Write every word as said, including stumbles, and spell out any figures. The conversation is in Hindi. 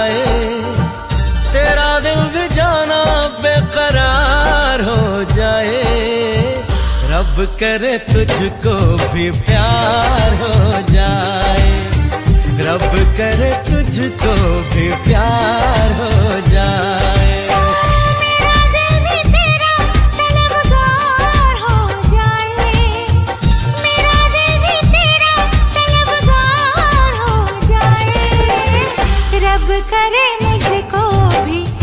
जाए, तेरा दिल भी जाना बेकरार हो जाए। रब करे तुझको भी प्यार हो जाए, रब करे तुझको भी प्यार हो जाए। मेरा दिल भी तेरा तलबगार हो जाए, मेरा दिल भी तेरा तलबगार हो जाए। रब करे मुझको भी